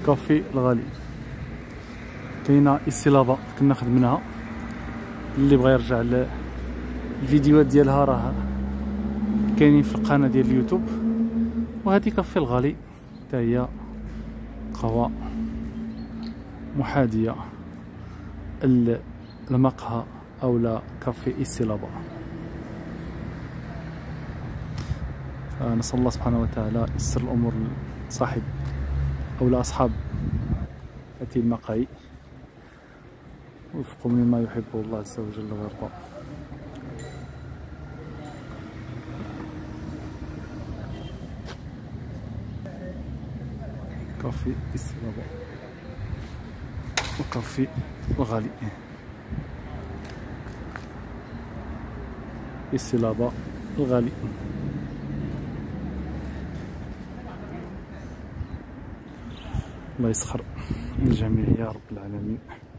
كافي الغالي. كاينه استلابه كنا خدمناها، اللي بغى يرجع الفيديوهات ديالها راه كاينين في القناه ديال اليوتيوب. وهذه كافي الغالي حتى هي قهوه محاذيه المقهى او لا كافي استلابه. فنسال الله سبحانه وتعالى يسر الامور لصاحب او لاصحاب هذه المقاهي، وفقهم لما يحب الله عز وجل ويرضى. كافي استلابه وكافي الغالي. استلابه الغالي. الله يسخر الجميع يا رب العالمين.